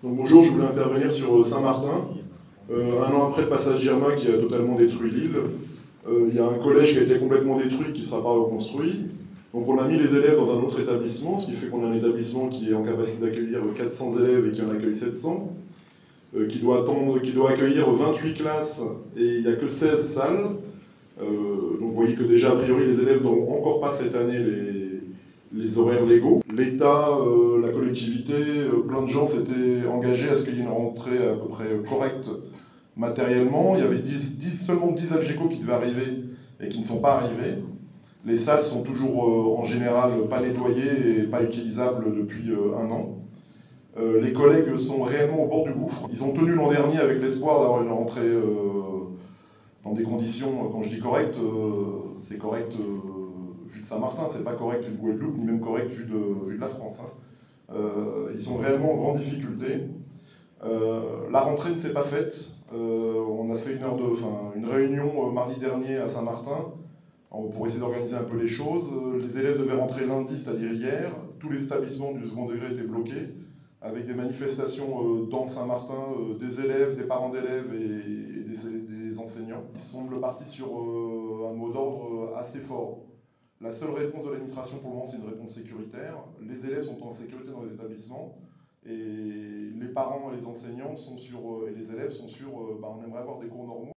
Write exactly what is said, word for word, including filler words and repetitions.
Donc bonjour, je voulais intervenir sur Saint-Martin. Euh, un an après le passage d'Irma qui a totalement détruit l'île, euh, il y a un collège qui a été complètement détruit, qui ne sera pas reconstruit. Donc on a mis les élèves dans un autre établissement, ce qui fait qu'on a un établissement qui est en capacité d'accueillir quatre cents élèves et qui en accueille sept cents, euh, qui, doit attendre, qui doit accueillir vingt-huit classes et il n'y a que seize salles. Euh, donc vous voyez que déjà a priori les élèves n'auront encore pas cette année les, les horaires légaux. L'État, euh, la collectivité, euh, plein de gens s'étaient engagés à ce qu'il y ait une rentrée à peu près correcte matériellement. Il y avait dix, dix, seulement dix Algeco qui devaient arriver et qui ne sont pas arrivés. Les salles sont toujours euh, en général pas nettoyées et pas utilisables depuis euh, un an. Euh, les collègues sont réellement au bord du gouffre. Ils ont tenu l'an dernier avec l'espoir d'avoir une rentrée euh, dans des conditions, quand je dis correctes, euh, c'est correct euh, vu de Saint-Martin, c'est pas correct vu de Guadeloupe, ni même correct vu de, vu de la France. Hein. Euh, ils sont réellement en grande difficulté. Euh, la rentrée ne s'est pas faite. Euh, on a fait une, heure de, enfin, une réunion euh, mardi dernier à Saint-Martin pour essayer d'organiser un peu les choses. Les élèves devaient rentrer lundi, c'est-à-dire hier. Tous les établissements du second degré étaient bloqués, avec des manifestations euh, dans Saint-Martin, euh, des élèves, des parents d'élèves et, et des, des enseignants. Ils semblent partis sur euh, un mot d'ordre assez fort. La seule réponse de l'administration pour le moment, c'est une réponse sécuritaire. Les élèves sont en sécurité dans les établissements et les parents et les enseignants sont sur, et les élèves sont sur, bah, on aimerait avoir des cours normaux.